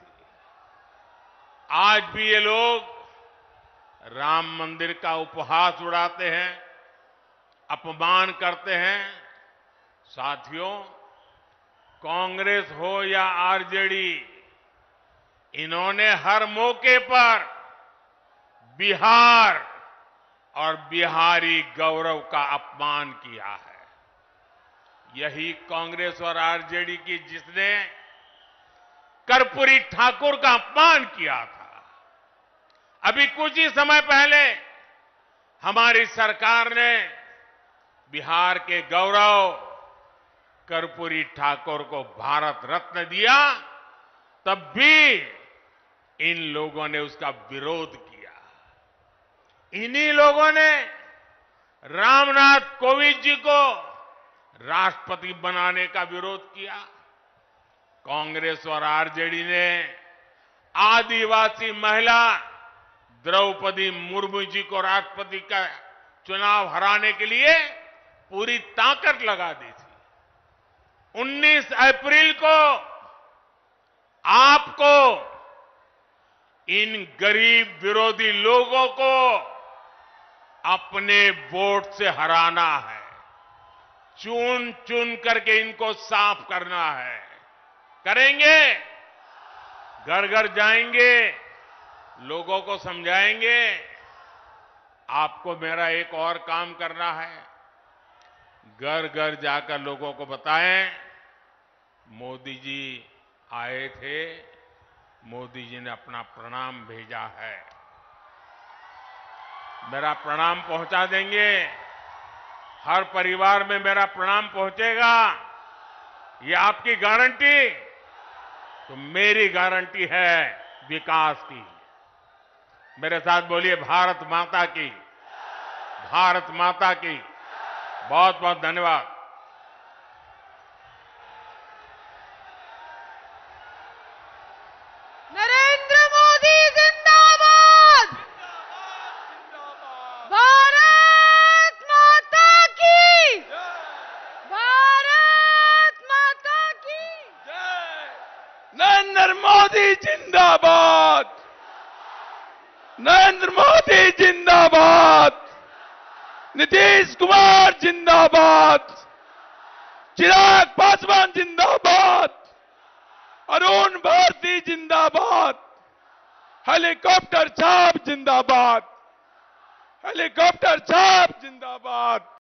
आज भी ये लोग राम मंदिर का उपहास उड़ाते हैं, अपमान करते हैं। साथियों, कांग्रेस हो या आरजेडी, इन्होंने हर मौके पर बिहार और बिहारी गौरव का अपमान किया है। यही कांग्रेस और आरजेडी की जिसने कर्पूरी ठाकुर का अपमान किया था। अभी कुछ ही समय पहले हमारी सरकार ने बिहार के गौरव कर्पूरी ठाकुर को भारत रत्न दिया, तब भी इन लोगों ने उसका विरोध किया। इन्हीं लोगों ने रामनाथ कोविंद जी को राष्ट्रपति बनाने का विरोध किया। कांग्रेस और आरजेडी ने आदिवासी महिला द्रौपदी मुर्मू जी को राष्ट्रपति का चुनाव हराने के लिए पूरी ताकत लगा दी थी। 19 अप्रैल को आपको इन गरीब विरोधी लोगों को अपने वोट से हराना है। चुन चुन करके इनको साफ करना है। करेंगे? घर घर जाएंगे, लोगों को समझाएंगे। आपको मेरा एक और काम करना है। घर घर जाकर लोगों को बताएं, मोदी जी आए थे, मोदी जी ने अपना प्रणाम भेजा है। मेरा प्रणाम पहुंचा देंगे। हर परिवार में मेरा प्रणाम पहुंचेगा। ये आपकी गारंटी? तो मेरी गारंटी है विकास की। मेरे साथ बोलिए, भारत माता की, भारत माता की। बहुत बहुत धन्यवाद। नरेंद्र मोदी जिंदाबाद। भारत माता की, भारत माता की। नरेंद्र मोदी जिंदाबाद, नरेंद्र मोदी जिंदाबाद, नीतीश कुमार जिंदाबाद, चिराग पासवान जिंदाबाद, अरुण भारती जिंदाबाद, हेलीकॉप्टर छाप जिंदाबाद, हेलीकॉप्टर छाप जिंदाबाद।